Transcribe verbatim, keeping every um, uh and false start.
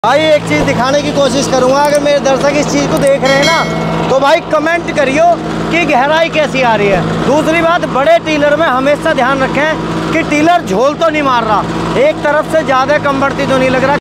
भाई एक चीज़ दिखाने की कोशिश करूंगा, अगर मेरे दर्शक इस चीज़ को देख रहे हैं ना तो भाई कमेंट करियो कि गहराई कैसी आ रही है। दूसरी बात, बड़े टीलर में हमेशा ध्यान रखें कि टीलर झोल तो नहीं मार रहा, एक तरफ से ज़्यादा कम बढ़ती तो नहीं लग रहा।